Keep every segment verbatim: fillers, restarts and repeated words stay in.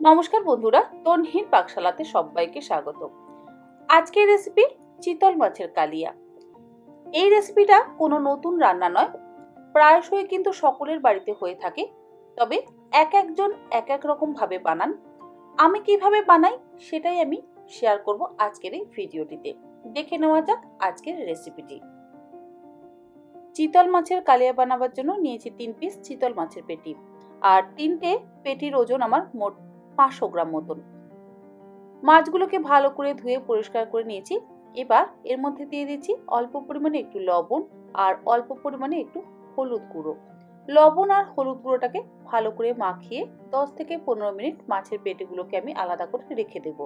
নমস্কার বন্ধুরা, তনহির পাকশালাতে সবাইকে স্বাগত। আজকের রেসিপি চিতল মাছের কালিয়া। এই রেসিপিটা কোনো নতুন রান্না নয়, প্রায়শই কিন্তু সকলের বাড়িতে হয়ে থাকে। তবে এক একজন এক এক রকম ভাবে বানান। আমি কিভাবে বানাই সেটাই আমি শেয়ার করব আজকের এই ভিডিওটিতে। দেখে নেওয়া যাক আজকের রেসিপিটি। চিতল মাছের কালিয়া বানাবার জন্য নিয়েছি তিন পিস চিতল মাছের পেটি, আর তিনটে পেটির ওজন আমার মোট পাঁচশো গ্রাম মতন। মাছগুলোকে ভালো করে ধুয়ে পরিষ্কার করে নিয়েছি। এবার এর মধ্যে দিয়ে দিচ্ছি অল্প পরিমাণে একটু লবণ আর অল্প পরিমাণে একটু হলুদ গুঁড়ো। লবণ আর হলুদ গুঁড়োটাকে ভালো করে মাখিয়ে দশ থেকে পনেরো মিনিট মাছের পেটিগুলোকে আমি আলাদা করে রেখে দেবো।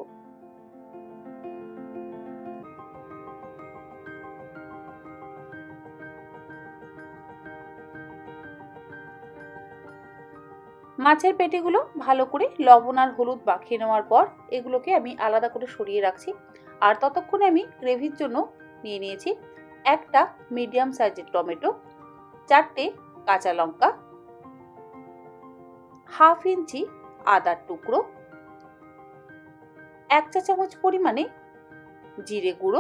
মাছের পেটিগুলো ভালো করে লবণ আর হলুদ মাখিয়ে নেওয়ার পর এগুলোকে আমি আলাদা করে সরিয়ে রাখছি। আর ততক্ষণে আমি গ্রেভির জন্য নিয়ে নিয়েছি একটা মিডিয়াম সাইজের টমেটো, চারটে কাঁচা লঙ্কা, হাফ ইঞ্চি আদার টুকরো, এক চা চামচ পরিমাণে জিরে গুঁড়ো,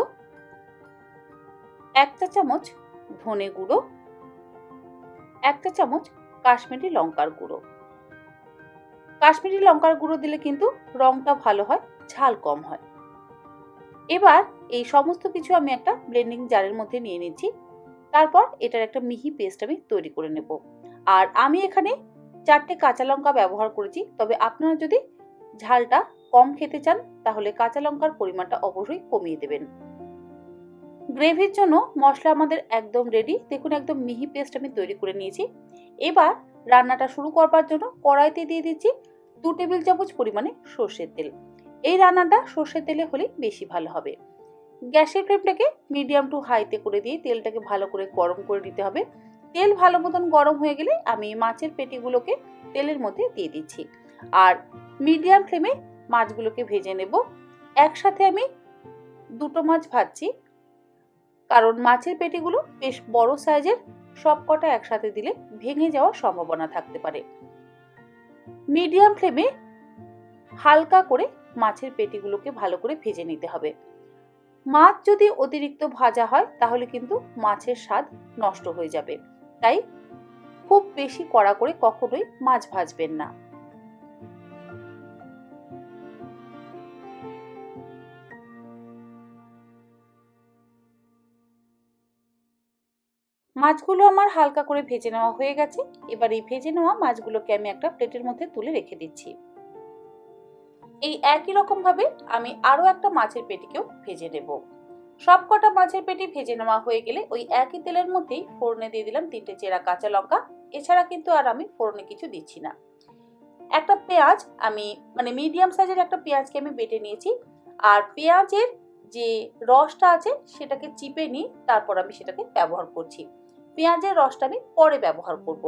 এক চা চামচ ধনে গুঁড়ো, এক চা চামচ কাশ্মীরি লঙ্কার গুঁড়ো। কাশ্মীরি লঙ্কার গুঁড়ো দিলে কিন্তু রংটা ভালো হয়, ঝাল কম হয়। এবার এই সমস্ত কিছু আমি একটা ব্লেন্ডিং জারের মধ্যে নিয়ে নিচ্ছি। তারপর এটার একটা মিহি পেস্ট আমি তৈরি করে নেব। আর আমি এখানে চারটে কাঁচা লঙ্কা ব্যবহার করেছি, তবে আপনারা যদি ঝালটা কম খেতে চান তাহলে কাঁচা লঙ্কার পরিমাণটা অবশ্যই কমিয়ে দেবেন। গ্রেভির জন্য মশলা আমাদের একদম রেডি। দেখুন, একদম মিহি পেস্ট আমি তৈরি করে নিয়েছি। এবার রান্নাটা শুরু করবার জন্য কড়াইতে দিয়ে দিচ্ছি দু টেবিল চামচ পরিমাণে সর্ষের তেল। এই রান্নাটা সর্ষের তেলে হলে বেশি ভালো হবে। গ্যাসের ফ্লেমটাকে মিডিয়াম টু হাইতে করে দিয়ে তেলটাকে ভালো করে গরম করে নিতে হবে। তেল ভালো মতন গরম হয়ে গেলে আমি মাছের পেটিগুলোকে তেলের মধ্যে দিয়ে দিচ্ছি আর মিডিয়াম ফ্লেমে মাছগুলোকে ভেজে নেব। একসাথে আমি দুটো মাছ ভাজছি, কারণ মাছের পেটিগুলো বেশ বড় সাইজের, সব কটা একসাথে দিলে ভেঙে যাওয়ার সম্ভাবনা থাকতে পারে। মিডিয়াম ফ্লেমে হালকা করে মাছের পেটিগুলোকে ভালো করে ভেজে নিতে হবে। মাছ যদি অতিরিক্ত ভাজা হয় তাহলে কিন্তু মাছের স্বাদ নষ্ট হয়ে যাবে, তাই খুব বেশি কড়া করে কখনোই মাছ ভাজবেন না। মাছগুলো আমার হালকা করে ভেজে নেওয়া হয়ে গেছে। এবার এই ভেজে নেওয়া মাছগুলোকে আমি একটা প্লেটের মধ্যে তুলে রেখে দিচ্ছি। এই একই রকম ভাবে আমি আরো একটা মাছের পেটিকেও ভেজে নেব। সব কটা মাছের পেটি ভেজে নেওয়া হয়ে গেলে ওই একই তেলের মধ্যেই ফোড়নে দিয়ে দিলাম তিনটে চেরা কাঁচা লঙ্কা। এছাড়া কিন্তু আর আমি ফোড়নে কিছু দিচ্ছি না। একটা পেঁয়াজ আমি মানে মিডিয়াম সাইজের একটা পেঁয়াজকে আমি বেটে নিয়েছি, আর পেঁয়াজের যে রসটা আছে সেটাকে চিপে নিয়ে তারপর আমি সেটাকে ব্যবহার করছি। পেঁয়াজের রসটা আমি পরে ব্যবহার করব।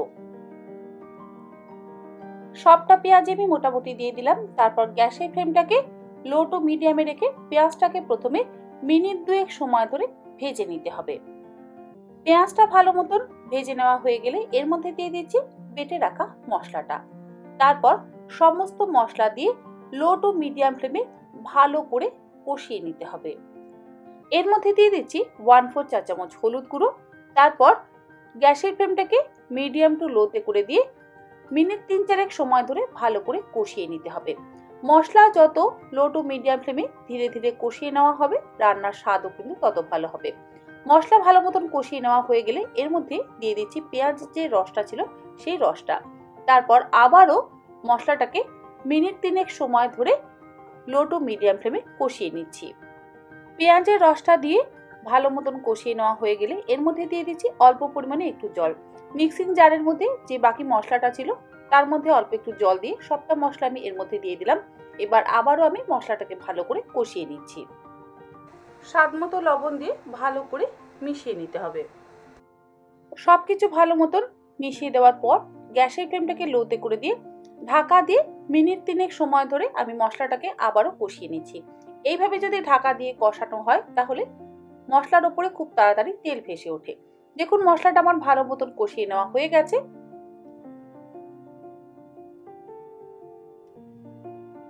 সবটা পেঁয়াজ আমি মোটামুটি দিয়ে দিলাম। তারপর গ্যাসের ফ্লেমটাকে লো টু মিডিয়ামে রেখে পেঁয়াজটাকে প্রথমে মিনিট দুয়েক সময় ধরে ভেজে নিতে হবে। পেঁয়াজটা ভালো মতন ভেজে নেওয়া হয়ে গেলে এর মধ্যে দিয়ে দিচ্ছি বেটে রাখা মশলাটা। তারপর সমস্ত মশলা দিয়ে লো টু মিডিয়াম ফ্লেমে ভালো করে কষিয়ে নিতে হবে। এর মধ্যে দিয়ে দিচ্ছি ওয়ান ফোর চা চামচ হলুদ গুঁড়ো। তারপর গ্যাসের ফ্লেমটাকে মিডিয়াম টু লোতে করে দিয়ে মিনিট তিন চারেক সময় ধরে ভালো করে কষিয়ে নিতে হবে। মশলা যত লো টু মিডিয়াম ফ্লেমে ধীরে ধীরে কষিয়ে নেওয়া হবে, রান্নার স্বাদও কিন্তু তত ভালো হবে। মশলা ভালো মতন কষিয়ে নেওয়া হয়ে গেলে এর মধ্যে দিয়ে দিচ্ছি পেঁয়াজের যে রসটা ছিল সেই রসটা। তারপর আবারও মশলাটাকে মিনিট তিনেক সময় ধরে লো টু মিডিয়াম ফ্লেমে কষিয়ে নিচ্ছি। পেঁয়াজের রসটা দিয়ে ভালো মতন কষিয়ে নেওয়া হয়ে গেলে এর মধ্যে দিয়ে দিচ্ছি অল্প পরিমাণে একটু জল। মিক্সিং জারের মধ্যে যে বাকি মশলাটা ছিল তার মধ্যে অল্প একটু জল দিয়ে সবটা মশলা আমি এর মধ্যে দিয়ে দিলাম। এবার আবারও আমি মশলাটাকে ভালো করে কষিয়ে নিচ্ছি। স্বাদ মতো লবণ দিয়ে ভালো করে মিশিয়ে নিতে হবে। সবকিছু ভালো মতন মিশিয়ে দেওয়ার পর গ্যাসের ফ্লেমটাকে লোতে করে দিয়ে ঢাকা দিয়ে মিনিট তিনেক সময় ধরে আমি মশলাটাকে আবারও কষিয়ে নিচ্ছি। এইভাবে যদি ঢাকা দিয়ে কষানো হয় তাহলে মশলার উপরে খুব তাড়াতাড়ি তেল ভেসে ওঠে। দেখুন, মশলাটা আমার ভালো মতন কষিয়ে নেওয়া হয়ে গেছে।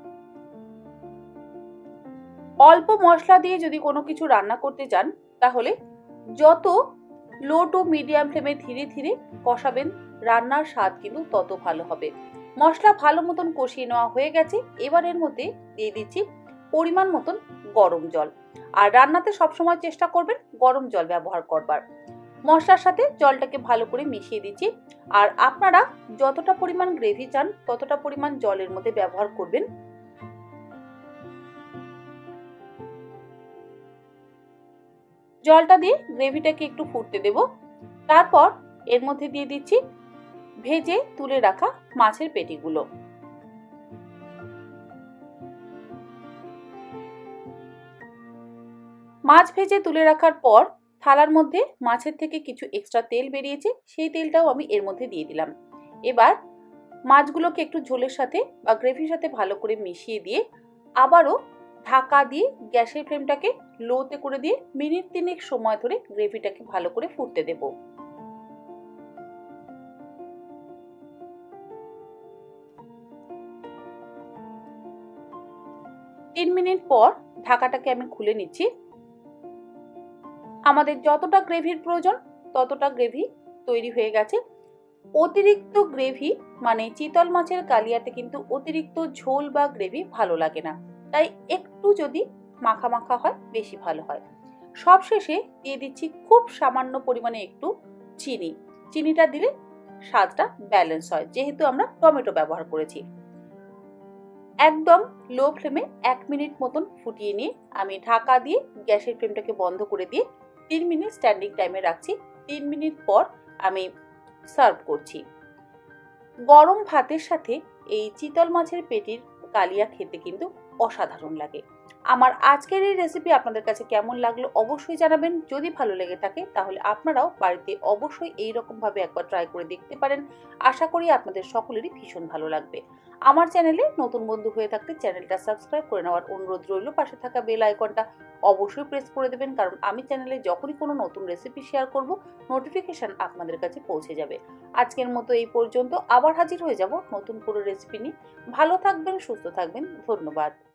অল্প মশলা দিয়ে যদি কোনো কিছু রান্না করতে চান তাহলে যত লো টু মিডিয়াম ফ্লেমে ধীরে ধীরে কষাবেন রান্নার স্বাদ কিন্তু তত ভালো হবে। মশলা ভালো মতন কষিয়ে নেওয়া হয়ে গেছে। এবার এর মধ্যে দিয়ে দিচ্ছি পরিমাণ মতন গরম জল। আর রান্নাতে সবসময় চেষ্টা করবেন গরম জল ব্যবহার করবার। মশলার সাথে জলটাকে ভালো করে মিশিয়ে দিচ্ছি। আর আপনারা যতটা পরিমাণ গ্রেভি চান ততটা পরিমাণ জলের মধ্যে ব্যবহার করবেন। জলটা দিয়ে গ্রেভিটাকে একটু ফুটতে দেব। তারপর এর মধ্যে দিয়ে দিচ্ছি ভেজে তুলে রাখা মাছের পেটিগুলো। মাছ ভেজে তুলে রাখার পর থালার মধ্যে মাছের থেকে কিছু এক্সট্রা তেল বেরিয়েছে, সেই তেলটাও আমি এর মধ্যে দিয়ে দিলাম। এবার মাছগুলোকে একটু ঝোলের সাথে বা গ্রেভির সাথে ভালো করে মিশিয়ে দিয়ে আবারও ঢাকা দিয়ে গ্যাসের ফ্লেমটাকে লোতে করে দিয়ে মিনিট তিনেক সময় ধরে গ্রেভিটাকে ভালো করে ফুটতে দেব। তিন মিনিট পর ঢাকাটাকে আমি খুলে নিচ্ছি। আমাদের যতটা গ্রেভির প্রয়োজন ততটা গ্রেভি তৈরি হয়ে গেছে। অতিরিক্ত গ্রেভি মানে চিতল মাছের কালিয়াতে কিন্তু অতিরিক্ত ঝোল বা গ্রেভি ভালো লাগে না, তাই একটু যদি মাখা মাখা হয় বেশি ভালো হয়। সবশেষে দিয়ে দিচ্ছি খুব সামান্য পরিমাণে একটু চিনি। চিনিটা দিলে স্বাদটা ব্যালেন্স হয়, যেহেতু আমরা টমেটো ব্যবহার করেছি। একদম লো ফ্লেমে এক মিনিট মতন ফুটিয়ে নিয়ে আমি ঢাকা দিয়ে গ্যাসের ফ্লেমটাকে বন্ধ করে দিয়ে তিন মিনিট স্ট্যান্ডিং টাইমে রাখছি। তিন মিনিট পর আমি সার্ভ করছি। গরম ভাতের সাথে এই চিতল মাছের পেটির কালিয়া খেতে কিন্তু অসাধারণ লাগে। আমার আজকের এই রেসিপি আপনাদের কাছে কেমন লাগলো অবশ্যই জানাবেন। যদি ভালো লেগে থাকে তাহলে আপনারাও বাড়িতে অবশ্যই এইরকম ভাবে একবার ট্রাই করে দেখতে পারেন। আশা করি আপনাদের সকলেরই ভীষণ ভালো লাগবে। আমার চ্যানেলে নতুন বন্ধু হয়ে থাকলে চ্যানেলটা সাবস্ক্রাইব করে নেওয়ার অনুরোধ রইল। পাশে থাকা বেল আইকনটা অবশ্যই প্রেস করে দেবেন, কারণ আমি চ্যানেলে যখনই কোনো নতুন রেসিপি শেয়ার করব নোটিফিকেশন আপনাদের কাছে পৌঁছে যাবে। আজকের মতো এই পর্যন্ত, আবার হাজির হয়ে যাব নতুন কোনো রেসিপি নিয়ে। ভালো থাকবেন, সুস্থ থাকবেন, ধন্যবাদ।